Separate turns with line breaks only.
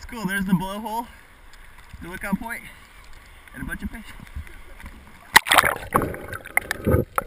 cool. There's the blowhole, the lookout point, and a bunch of fish.